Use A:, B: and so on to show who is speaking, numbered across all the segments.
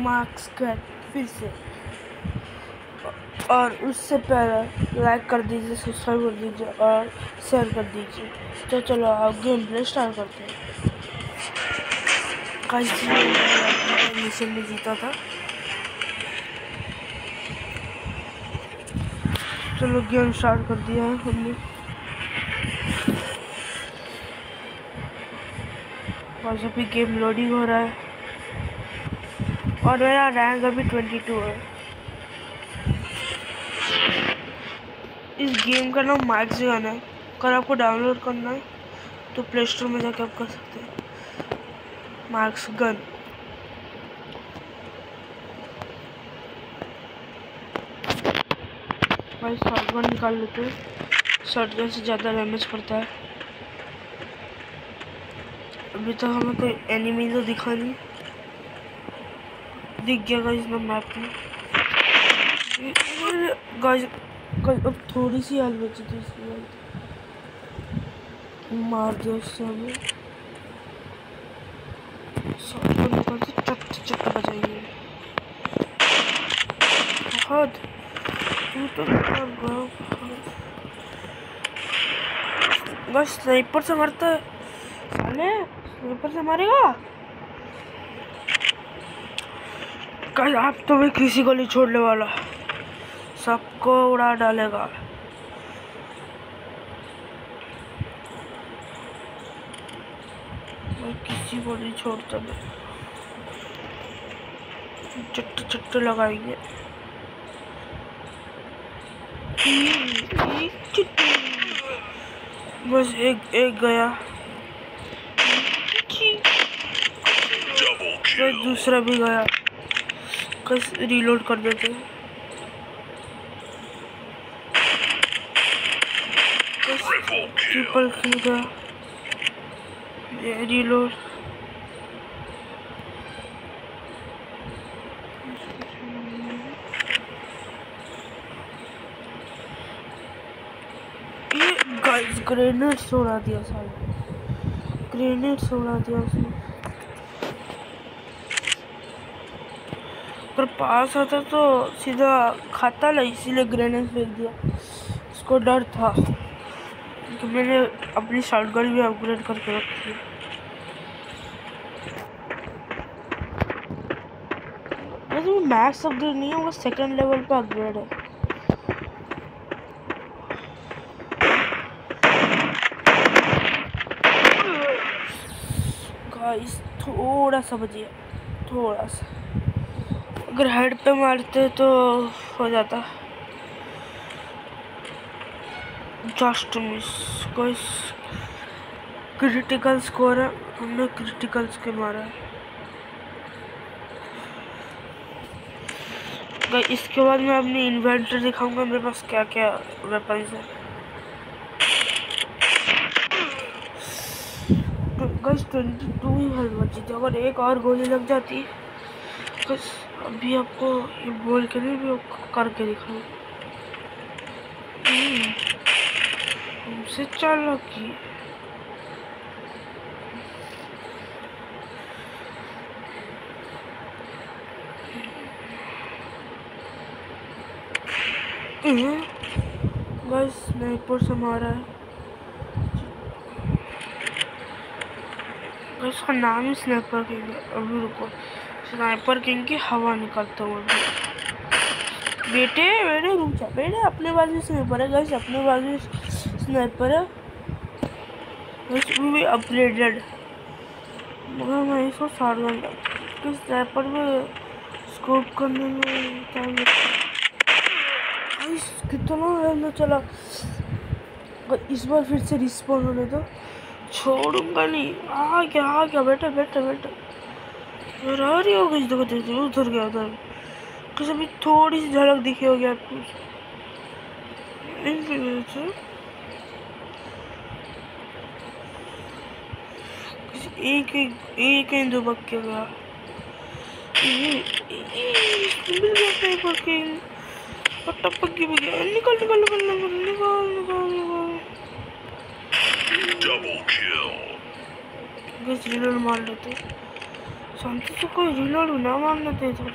A: Marks gun फिर से। और उससे पहले लाइक कर दीजिए, सब्सक्राइब कर दीजिए और शेयर कर दीजिए। तो चलो आप गेम प्ले स्टार्ट करते हैं। मिशन में जीता था। चलो गेम स्टार्ट कर दिया है हमने। और अभी गेम लोडिंग हो रहा है और मेरा रैंक अभी 22 है। इस गेम का नाम मार्क्स गन है। अगर आपको डाउनलोड करना है तो प्ले स्टोर में जाके आप कर सकते हैं, मार्क्स गन। भाई शॉटगन निकाल लेते हैं, शॉटगन से ज़्यादा डैमेज करता है। अभी तो हमें कोई एनिमी तो दिखा नहीं, दिख गया गाइस ना मैप में। गाइस अब थोड़ी सी हाल बची थी, इसलिए मार दिया उससे हमें। शॉटगन निकाल के चट चट बजाएंगे। बहुत तू तो बस स्नाइपर से मारता है साले, स्नाइपर से मारेगा। कल आप तो मैं किसी को नहीं छोड़ने वाला, सबको उड़ा डालेगा। मैं किसी को नहीं छोड़ता, मैं चट्ट चट्ट लगाएंगे। बस एक गया, बस दूसरा भी गया। बस रीलोड कर देते हैं। ट्रिपल किल गया, रीलोड। गाइस ग्रेनेड उड़ा दिया साले, ग्रेनेड उड़ा दिया उसने। पर पास आता तो सीधा खाता ना, इसीलिए ग्रेनेड फेंक दिया। उसको डर था कि मैंने अपनी शॉटगन भी अपग्रेड करके रखी है। वैसे वो मैक्स अपग्रेड नहीं है, वो सेकंड लेवल पे अपग्रेड है। गाइस थोड़ा सा बचिए, थोड़ा सा। अगर हेड पे मारते तो हो जाता। Just miss. Guys critical score है, हमने क्रिटिकल्स के मारा है। गाइस इसके बाद मैं अपनी इन्वेंटरी दिखाऊंगा, मेरे पास क्या क्या वेपन्स है। गाइस 22 ही हेल्थ बची थी, अगर एक और गोली लग जाती। बस अभी आपको ये बोल के नहीं, भी करके दिखाऊं। हमसे चालाकी। गाइस स्नाइपर से मारा है। इसका नाम ही स्नाइपर किंग है। अभी रुको, स्नाइपर किंग की हवा निकालता हूँ बेटे। बेटे रुक जा बेटे, अपने पास भी स्नाइपर है गाइस, अपने पास भी स्नाइपर है, भी अपग्रेडेड। मगर मैं इसको शॉटगन तो स्नाइपर में स्कोप करने में टाइम कितना है चला। इस बार फिर से रिस्पॉन्ड होने दो, छोड़ूंगा नहीं। आ गया बेटा बेटा बेटा, आ रही होगी। देखो देखो उधर गया, उधर कुछ अभी थोड़ी सी झलक दिखी होगी आपको। एक ही दो बक के गया। टपक की भी गया। निकल निकल निकल निकल निकल निकल निकल। Double kill. मार लेते, शांति से कोई रिलोड ना मारने दे तो।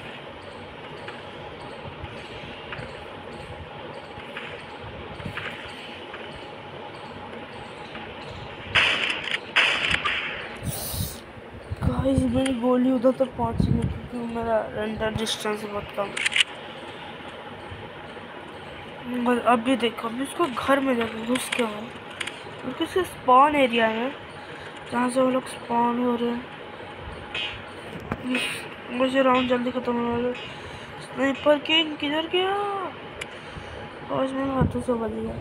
A: गाइस मेरी गोली उधर तक पहुंची नहीं क्योंकि मेरा रेंडर डिस्टेंस बहुत कम है। अब भी देखो, अभी उसको घर में जाकर घुस के आए क्योंकि उसके स्पॉन एरिया है जहाँ से वो लोग स्पॉन हो रहे हैं। मुझे राउंड जल्दी खत्म होने वाला। स्नाइपर किंग किधर गया? आज मेरे हाथों से बच गया।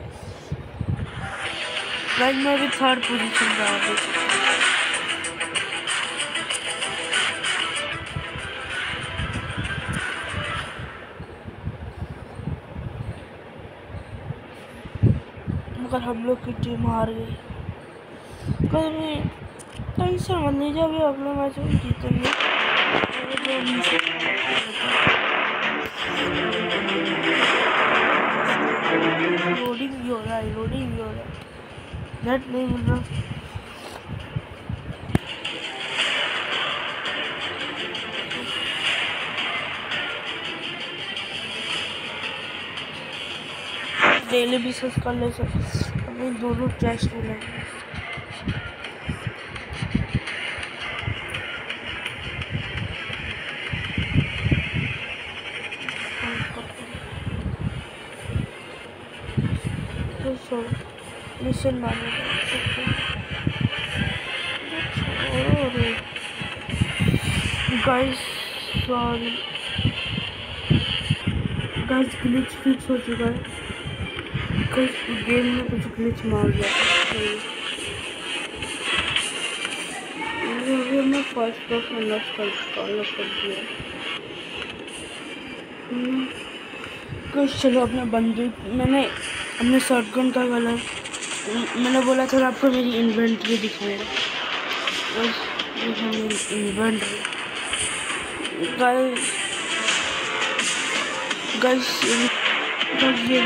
A: लाइक मैं भी थर्ड पोजीशन पे आ गई। मगर हम लोग की टीम हार गई। टेंशन मत लीजिए, अभी अगले मैच में जीतेंगे। लोडिंग भी हो रहा है, लोडिंग भी हो रहा है, नेट नहीं मिल रहा। डेली बिजनेस कर ले सर, अभी दोनों ट्रैश मिलेंगे। मिशन मारने guys, sorry guys, glitch fix हो चुका है। गाइस गेम में कुछ ग्लिच मार गया मैं फर्स्ट क्लास अनलॉक कर दिया। गाइस चलो अपना बंदूक, मैंने अपने शॉटगन का कलर मैंने बोला था आपको मेरी इन्वेंट्री दिखाएगा। इन्वेंट्री गाइस ये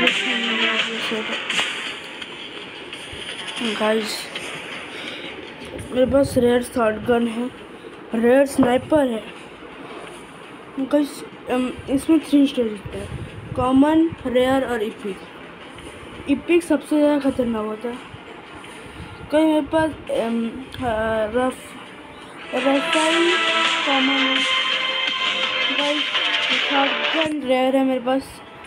A: गाइस मेरे पास रेड शॉटगन है, रेड स्नाइपर है। गाइस इसमें 3 स्टेज है, कॉमन, रेयर और इपिक। इपिक सबसे ज़्यादा खतरनाक होता है। कहीं मेरे पास रफाइल कॉमन है, गाइस शॉटगन रेयर है मेरे पास,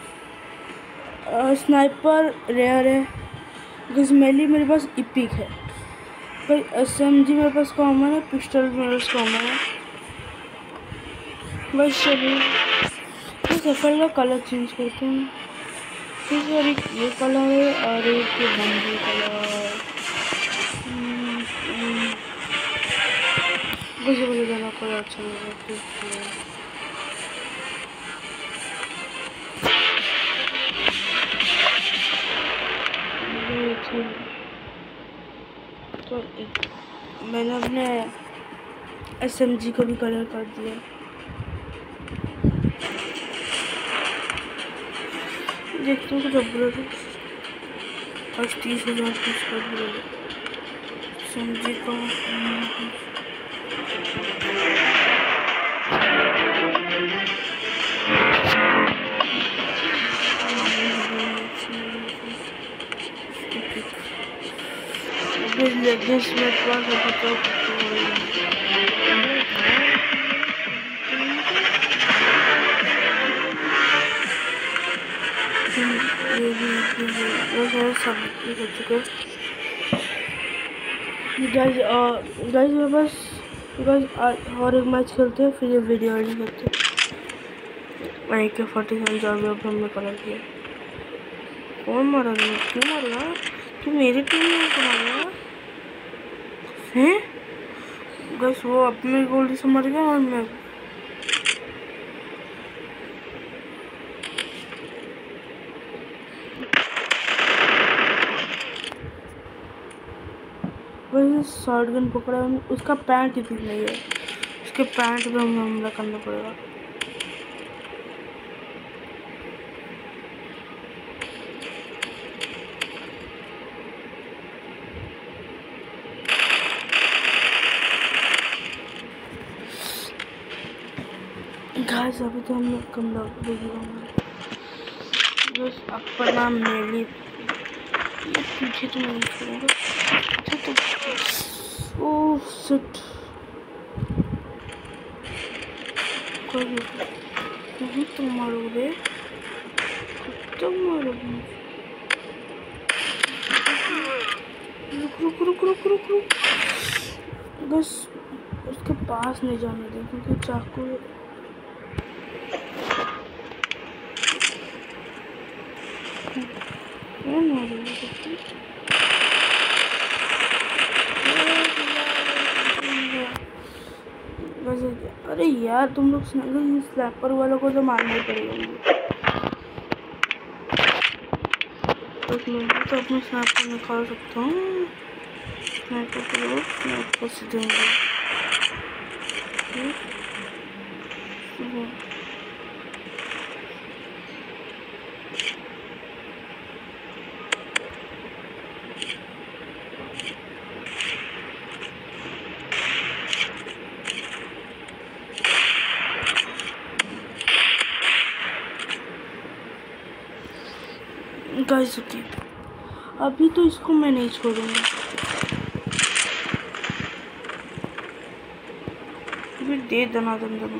A: स्नाइपर रेयर है, गजमेली मेरे पास इपिक है, भाई एसएमजी मेरे पास कॉमन है, पिस्टल मेरे पास कॉमन है। बस चलिए तो सफल का कलर चेंज करते हैं। ठीक है, एक ये कलर है और एक ये बंदी कलर। मुझे जाना कलर अच्छा लगा। तो मैंने अपने एसएमजी को भी कलर कर दिया। देखते हैं कुछ अपग्रेड आज 30,000 कुछ कर दिया एसएमजी को। this network गाइस मैं बस और एक मैच खेलते हैं फिर ये वीडियो एडिट करते हैं। मैं AK-47 जो भी हमने कलर किया। कौन मारा गया? क्यों मार रहा? तू मेरी टीम में क्यों मार रहा है? गाइस वो अपने गोली से मर गया और मैं शॉटगन पकड़ा। उसका पैंट ही ठीक नहीं है, उसके पैंट पे हमें हमला करना पड़ेगा। गाइस अभी तो हमने कम लगी बस अपना मेली ये पीछे तो नहीं छोड़ेगा तो ओह शिट कहीं तुम मारोगे रुक बस उसके पास नहीं जाने दे क्योंकि चाकू वैसे अरे यार तुम लोग स्नैपर वालों को तो मारना ही पड़ेगा मुझे तो अपने स्नैपर निकाल सकता हूँ स्नैपर से देंगे गाइस ओके अभी तो इसको मैं नहीं छोड़ूंगा अभी दे देना तुम दोनों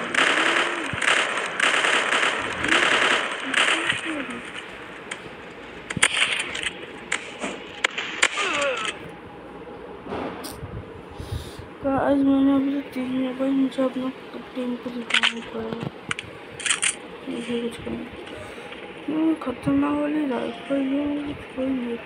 A: आज मैंने अभी तो 3 मिनट बाद मुझे अपना टीम को दिखाना पड़ेगा मुझे कुछ करना खतरनाक वाली राइफल ये मुझे कोई नहीं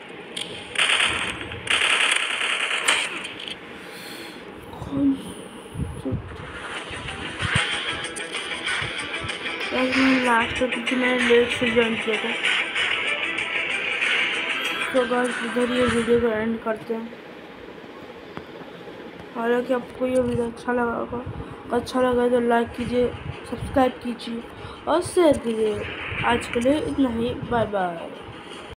A: मैंने लास्ट में क्योंकि मैंने लेट से ज्वाइन किया था तो गाइस इधर ये वीडियो को एंड करते हैं हालांकि आपको ये वीडियो अच्छा लगा होगा अच्छा लगा तो लाइक कीजिए सब्सक्राइब कीजिए और शेयर कीजिए आज के लिए इतना ही बाय बाय।